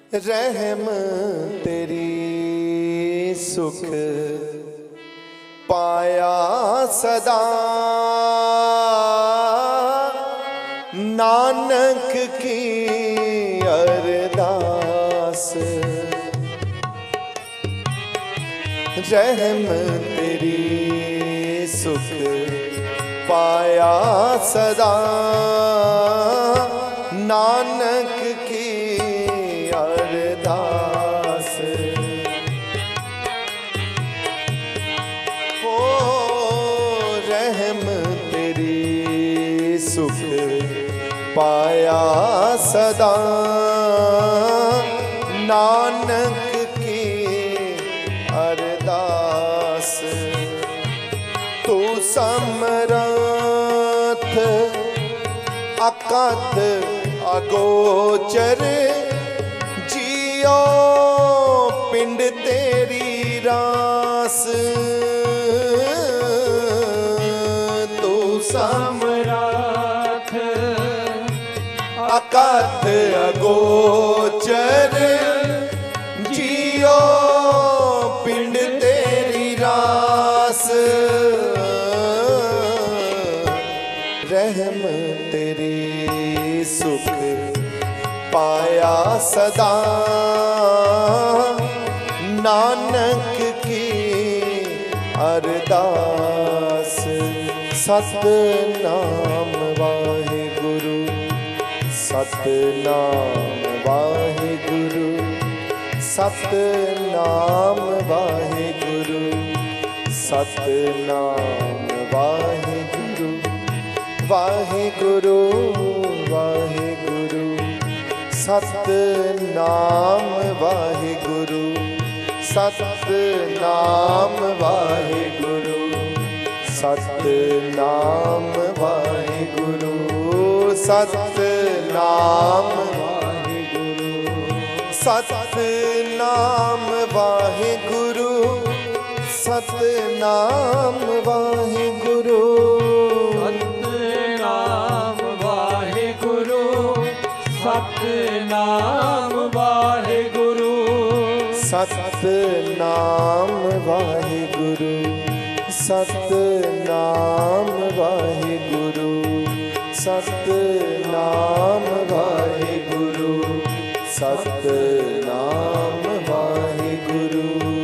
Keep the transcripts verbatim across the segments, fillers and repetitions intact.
रहम तेरी सुख पाया सदा, नानक की अरदास। रहम तेरी सुख पाया सदा, नानक की अरदास। ओ रहम तेरी सुख पाया सदा, नानक की अरदास। तू समरथ अकथ अगोचर, जियो पिंड तेरी रास। तू समरथ अकथ अगोचर, जियो पिंड तेरी रास। रहम तेरी सुख पाया सदा, नानक की अरदास। सतनाम वाहिगुरु, सतनाम वाहिगुरु, सतनाम वाहिगुरु, सतनाम वाहिगुरु। वाहिगुरु वाहिगुरु, सतनाम वाहिगुरु, सतनाम वाहिगुरु, सतनाम वाहिगुरु, सतनाम वाहिगुरु, सतनाम वाहिगुरु, सतनाम वाहिगुरु, सतनाम वाहिगुरु, सतनाम वाहिगुरु, सतनाम वाहिगुरु, सतनाम वाहिगुरु, सतनाम वाहिगुरु, सतनाम वाहिगुरु।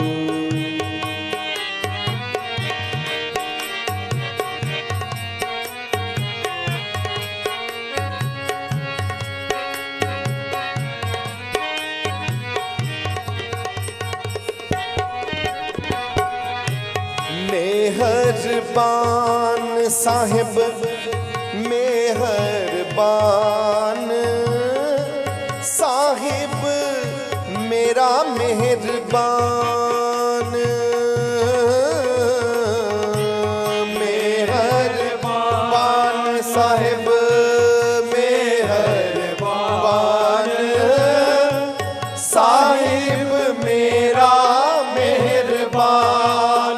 मेहरबान साहिब मेहरबान, साहिब मेरा मेहरबान। मेहरबान साहिब मेहरबान, साहिब मेरा मेहरबान।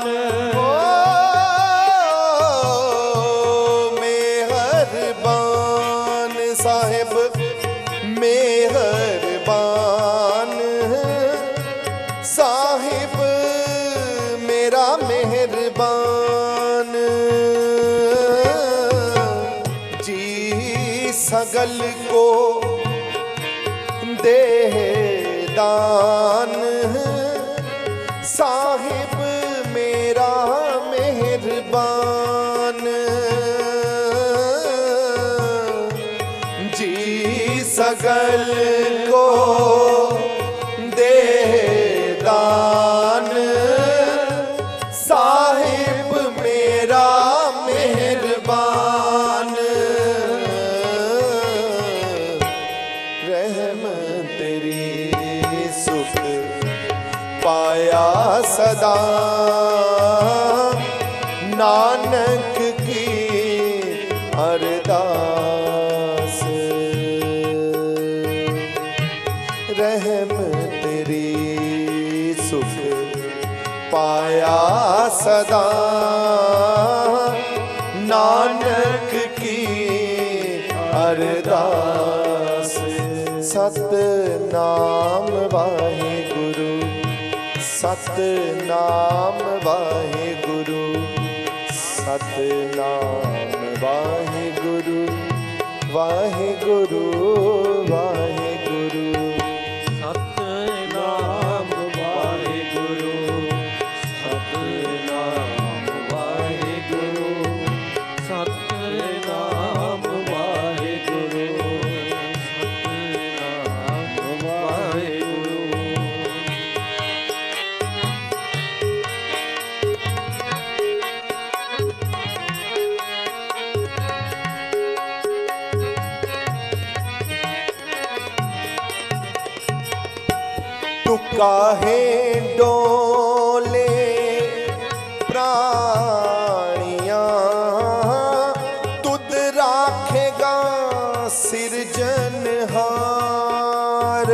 साहिब मेहरबान, साहिब मेरा मेहरबान। जी सगल को दे दान, साहिब मेरा मेहरबान। सगल को दे दान, साहिब मेरा मेहरबान। रहम तेरी सुख पाया सदा, नानक की अरदास। रहम तेरी सुख पाया सदा, नानक की अरदास। सतनाम वाहेगुरु सतनाम वाहेगुरु सतनाम वाहेगुरु वाहेगुरु वाहेगुरु सतनाम वाहेगुरु सतनाम वाहेगुरु सतनाम वाहेगुरु सतनाम वाहेगुरु। तू काहे डोले प्राणियां तुद राखेगा सिरजनहार।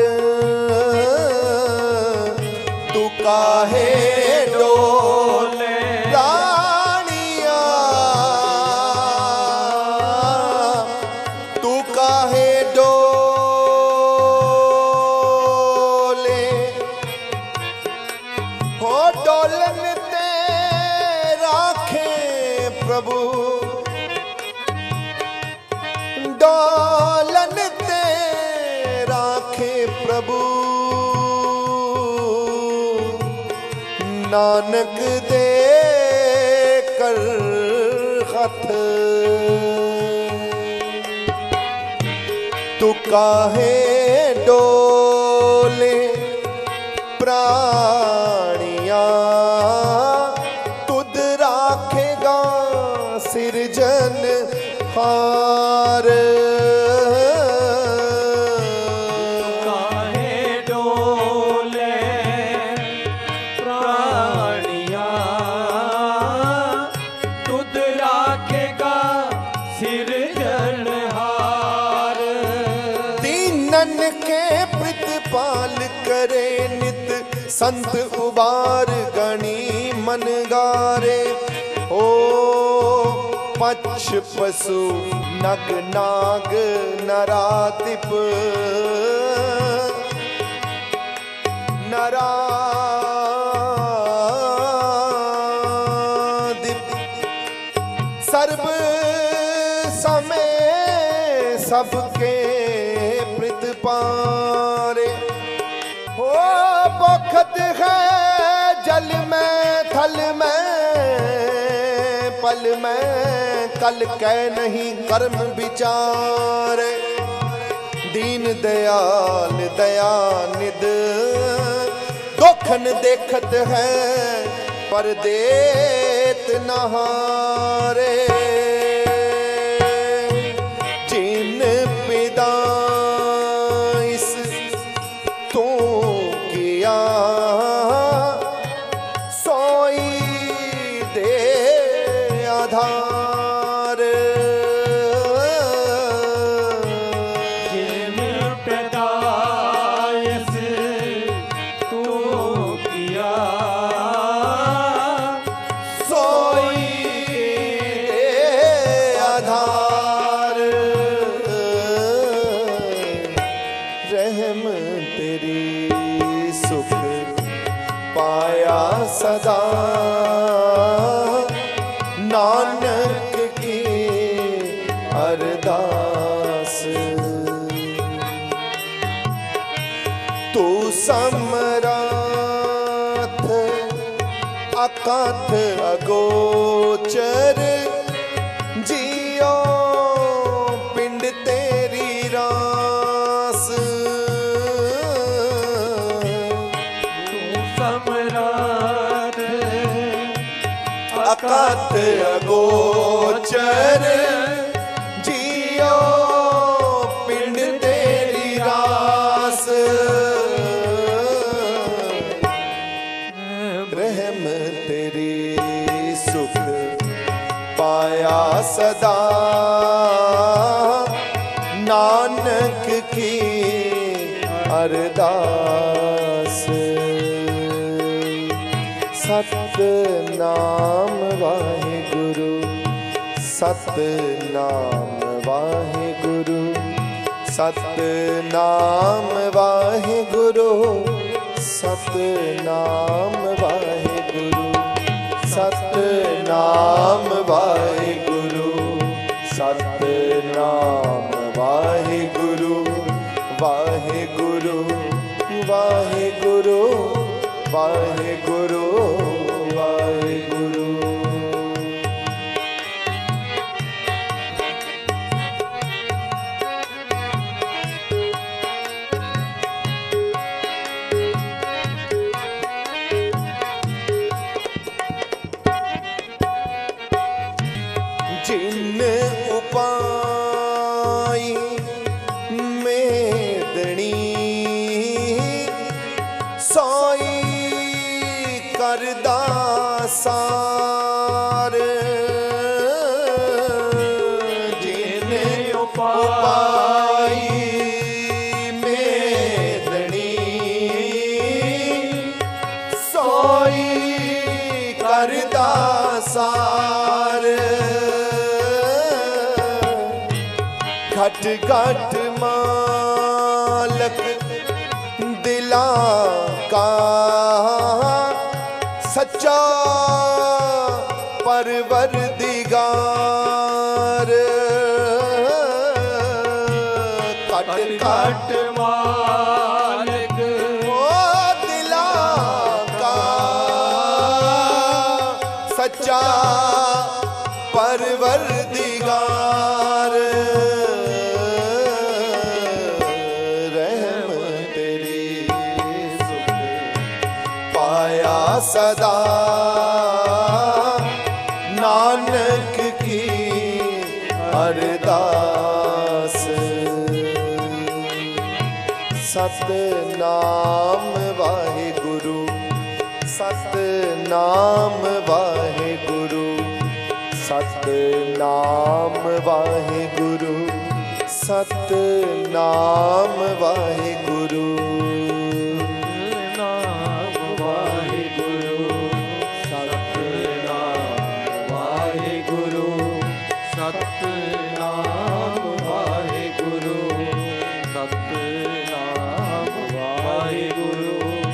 तू काहे डोले प्राणियां तू काहे हो डोलन ते राखे प्रभु डोलन ते राखे प्रभु नानक दे कर खत। तू काहे डोले प्राणियां तुद राखेगा सिरजन हार। काहे डोले प्राणियां तुद राखेगा सिरजनहार। दीनन के प्रतिपाल करे नित संत उबार गणी मन गारे। ओ पक्ष पशु नग नाग नरादिप नरादिप सर्व समय सबके प्रतिपारे। हो बखत है जल में थल में पल में कल कै नहीं कर्म विचार। दीन दयाल दया निद दोखन देखत है पर देत नहारे। जिन पिदा इस तू किया सोई दे आधार। जिन पैदाइश तू किया सोई दे आधार। रहम तेरी सुख पाया सदा नानक की अरदास। तू समराथ अकथ अगोचर जियो पिंड तेरी रास। तू सम्राट अकथ अगोचर जियो पिंड तेरी रास। रहम तेरी सुख पाया सदा नानक की अरदास। सतनाम वाहेगुरु सतनाम वाहेगुरु सतनाम वाहिगुरु सतनाम वाहिगुरु सतनाम वाहिगुरु सतनाम वाहिगुरु वाहिगुरु वाहिगुरु वाहिगुरु वाहिगुरु। जिन उपाय मेदनी सोई करदा सार जिन उपाय मेदनी सोई करदा सार घट घट मालक दिला का सच्चा परवरदिगार घट घट मालिक ओ दिला का सच्चा परवरदिगार सदा नानक की अरदास सतनाम वाहिगुरु सतनाम वाहिगुरु सतनाम वाहिगुरु सतनाम वाहिगुरु सतनाम वाहिगुरु सतनाम वाहिगुरु।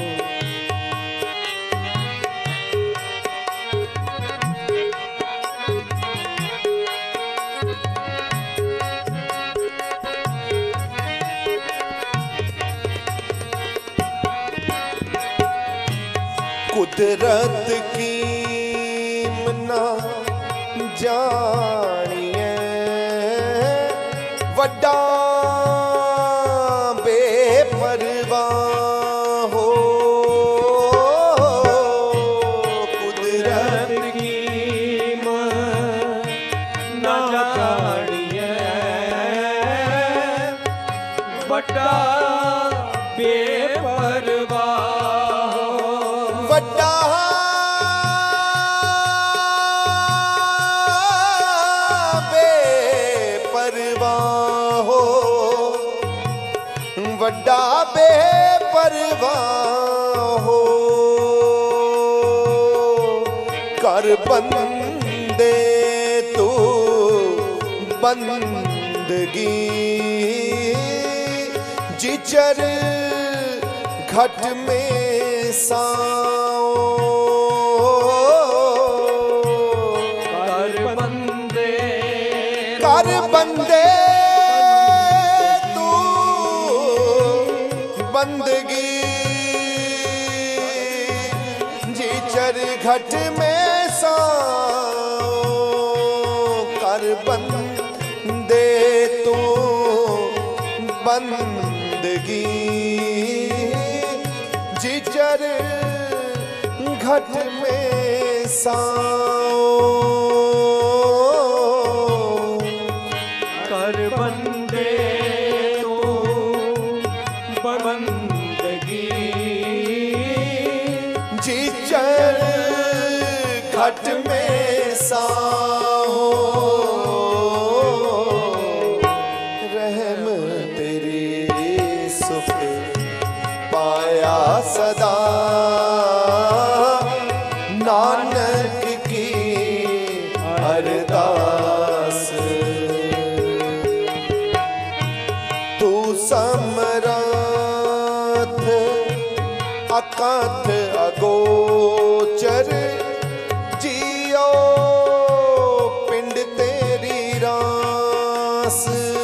कुदरत की मना जानिए वड्डा बेपरवाह हो कुदरत की ना जानिए वड्डा बेपरवाह वड्डा हो वड्डा बेपरवाह हो कर बंदे तू बंदगी जिचर घट में साओ कर बंदे कर बंदे तू बंदगी जिचर घट में साओ कर बंदे तू बंदगी जिचर घट में साओ कर बंदे तो बंदगी जिचर घट में साओ रहम तेरी सुख पाया सदा नानक की अरदास तू अकथ अगोचर जियो पिंड तेरी रास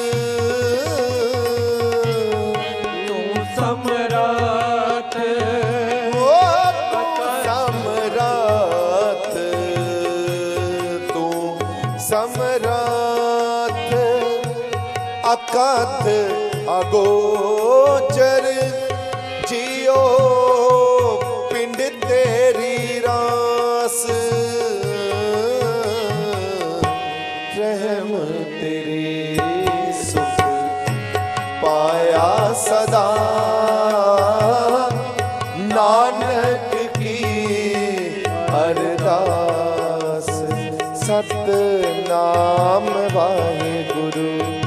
तू समरात ओ तू समरात तू समरात अकथ अगोचर जियो पिंड तेरी रास रहम तेरे सुख पाया सदा नानक की अरदास सतनाम वाहेगुरु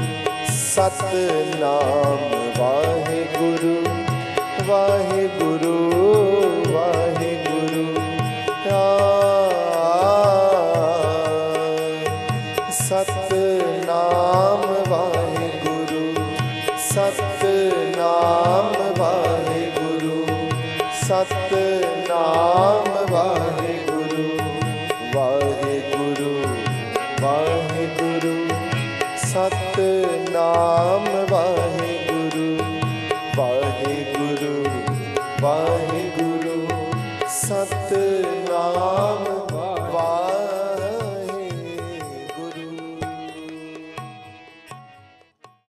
सतनाम वाहेगुरु वाहेगुरु वाहेगुरु सतनाम वाहेगुरु सतनाम वाहेगुरु सतनाम वाहेगुरु वाहेगुरु वाहेगुरु सतनाम वाहेगुरु वाहेगुरु वाहेगुरु सतनाम